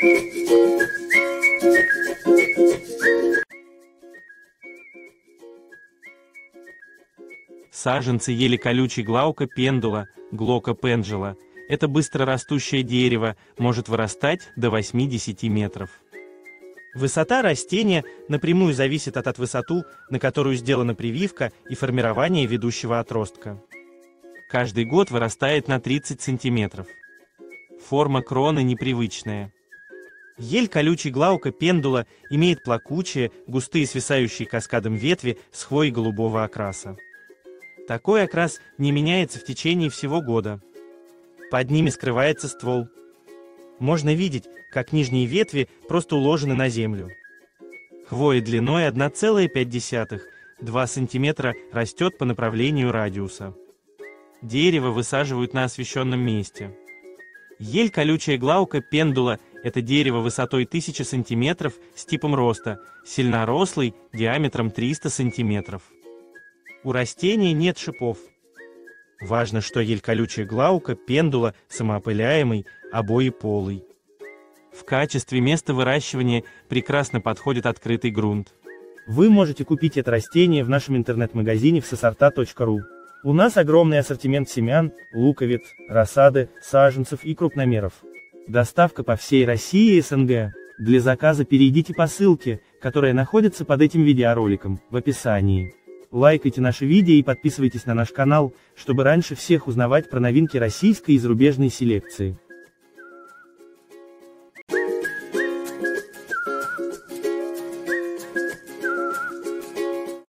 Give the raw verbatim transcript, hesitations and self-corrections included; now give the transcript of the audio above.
Саженцы ели колючей Glauca pendula, Glauca pendula. Это быстрорастущее дерево, может вырастать до восьмидесяти метров. Высота растения напрямую зависит от, от высоту, на которую сделана прививка и формирование ведущего отростка. Каждый год вырастает на тридцать сантиметров. Форма кроны непривычная. Ель колючей Glauca pendula имеет плакучие, густые свисающие каскадом ветви с хвоей голубого окраса. Такой окрас не меняется в течение всего года. Под ними скрывается ствол. Можно видеть, как нижние ветви просто уложены на землю. Хвоя длиной одна целая пять десятых — два сантиметра растет по направлению радиуса. Дерево высаживают на освещенном месте. Ель колючая Glauca pendula – это дерево высотой тысяча сантиметров с типом роста, сильнорослый, диаметром триста сантиметров. У растения нет шипов. Важно, что ель колючая Glauca pendula самоопыляемый, обоеполый. В качестве места выращивания прекрасно подходит открытый грунт. Вы можете купить это растение в нашем интернет-магазине всесорта точка ру. У нас огромный ассортимент семян, луковиц, рассады, саженцев и крупномеров. Доставка по всей России и эс эн гэ. Для заказа перейдите по ссылке, которая находится под этим видеороликом, в описании. Лайкайте наши видео и подписывайтесь на наш канал, чтобы раньше всех узнавать про новинки российской и зарубежной селекции.